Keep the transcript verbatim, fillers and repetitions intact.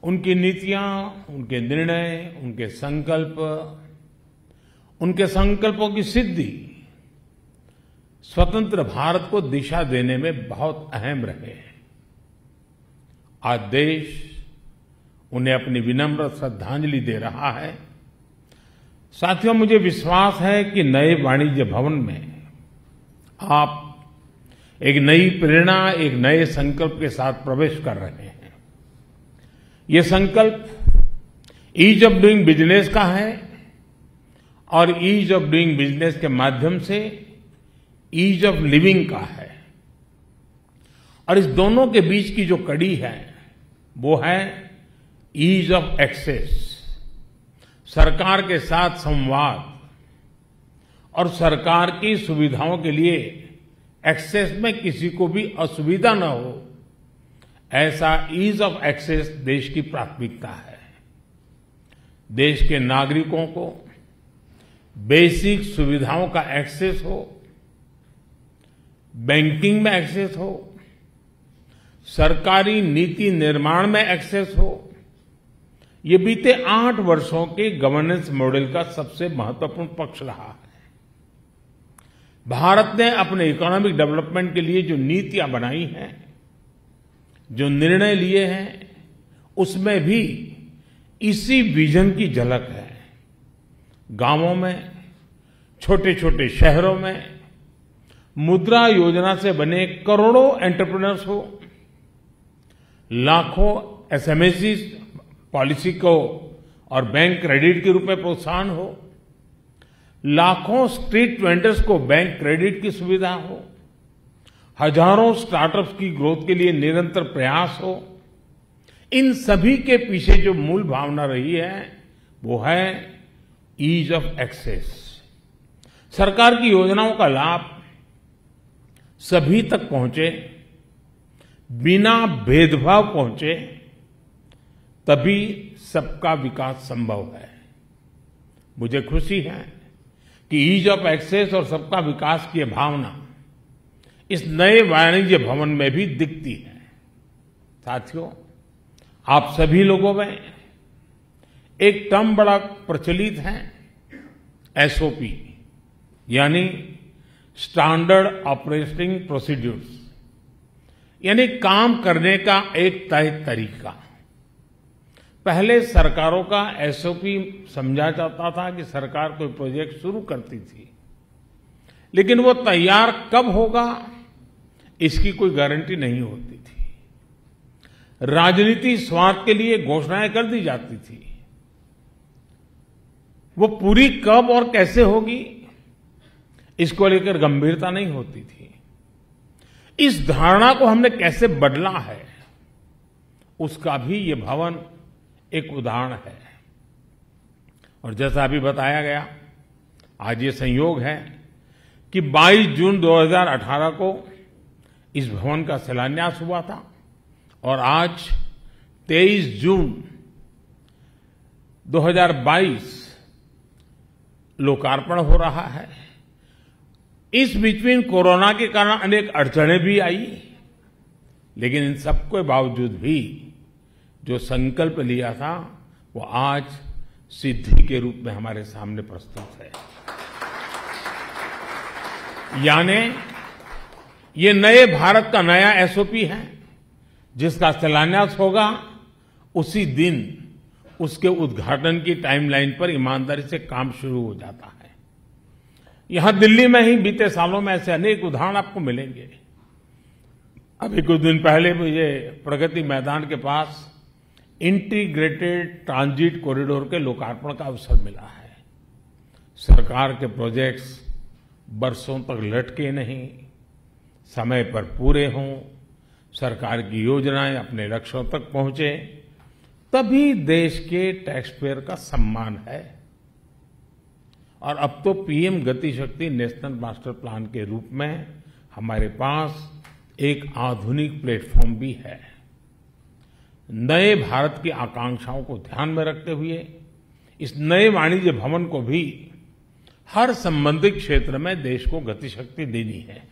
उनकी नीतियां, उनके निर्णय, उनके संकल्प, उनके संकल्पों की सिद्धि स्वतंत्र भारत को दिशा देने में बहुत अहम रहे हैं। आज देश उन्हें अपनी विनम्र श्रद्धांजलि दे रहा है। साथियों, मुझे विश्वास है कि नए वाणिज्य भवन में आप एक नई प्रेरणा, एक नए संकल्प के साथ प्रवेश कर रहे हैं। ये संकल्प ईज ऑफ डूइंग बिजनेस का है और ईज ऑफ डूइंग बिजनेस के माध्यम से ईज ऑफ लिविंग का है। और इस दोनों के बीच की जो कड़ी है वो है ईज ऑफ एक्सेस, सरकार के साथ संवाद और सरकार की सुविधाओं के लिए एक्सेस में किसी को भी असुविधा न हो, ऐसा ईज ऑफ एक्सेस देश की प्राथमिकता है। देश के नागरिकों को बेसिक सुविधाओं का एक्सेस हो, बैंकिंग में एक्सेस हो, सरकारी नीति निर्माण में एक्सेस हो। ये बीते आठ वर्षों के गवर्नेंस मॉडल का सबसे महत्वपूर्ण पक्ष रहा है। भारत ने अपने इकोनॉमिक डेवलपमेंट के लिए जो नीतियां बनाई हैं, जो निर्णय लिए हैं, उसमें भी इसी विजन की झलक है। गांवों में, छोटे छोटे शहरों में मुद्रा योजना से बने करोड़ों एंटरप्रेन्योर्स हो, लाखों एसएमएसी पॉलिसी को और बैंक क्रेडिट के रूप में प्रोत्साहन हो, लाखों स्ट्रीट वेंडर्स को बैंक क्रेडिट की सुविधा हो, हजारों स्टार्टअप्स की ग्रोथ के लिए निरंतर प्रयास हो। इन सभी के पीछे जो मूल भावना रही है वो है ईज ऑफ एक्सेस। सरकार की योजनाओं का लाभ सभी तक पहुंचे, बिना भेदभाव पहुंचे, तभी सबका विकास संभव है। मुझे खुशी है कि ईज ऑफ एक्सेस और सबका विकास की भावना इस नए वाणिज्य भवन में भी दिखती है। साथियों, आप सभी लोगों में एक टर्म बड़ा प्रचलित है, एसओपी, यानी स्टैंडर्ड ऑपरेटिंग प्रोसीड्यूर्स, यानी काम करने का एक तय तरीका। पहले सरकारों का एसओपी समझा जाता था कि सरकार कोई प्रोजेक्ट शुरू करती थी, लेकिन वो तैयार कब होगा इसकी कोई गारंटी नहीं होती थी। राजनीति स्वार्थ के लिए घोषणाएं कर दी जाती थी, वो पूरी कब और कैसे होगी इसको लेकर गंभीरता नहीं होती थी। इस धारणा को हमने कैसे बदला है, उसका भी ये भवन एक उदाहरण है। और जैसा अभी बताया गया, आज ये संयोग है कि बाईस जून दो हज़ार अठारह को इस भवन का शिलान्यास हुआ था और आज तेईस जून दो हज़ार बाईस लोकार्पण हो रहा है। इस बीच में कोरोना के कारण अनेक अड़चनें भी आई, लेकिन इन सबके बावजूद भी जो संकल्प लिया था वो आज सिद्धि के रूप में हमारे सामने प्रस्तुत है। यानी ये नए भारत का नया एसओपी है, जिसका शिलान्यास होगा उसी दिन उसके उद्घाटन की टाइमलाइन पर ईमानदारी से काम शुरू हो जाता है। यहां दिल्ली में ही बीते सालों में ऐसे अनेक उदाहरण आपको मिलेंगे। अभी कुछ दिन पहले मुझे प्रगति मैदान के पास इंटीग्रेटेड ट्रांजिट कॉरिडोर के लोकार्पण का अवसर मिला है। सरकार के प्रोजेक्ट्स बरसों तक लटके नहीं, समय पर पूरे हों, सरकार की योजनाएं अपने लक्ष्यों तक पहुंचे, तभी देश के टैक्स पेयर का सम्मान है। और अब तो पीएम गति शक्ति नेशनल मास्टर प्लान के रूप में हमारे पास एक आधुनिक प्लेटफॉर्म भी है। नए भारत की आकांक्षाओं को ध्यान में रखते हुए इस नए वाणिज्य भवन को भी हर संबंधित क्षेत्र में देश को गति शक्ति देनी है।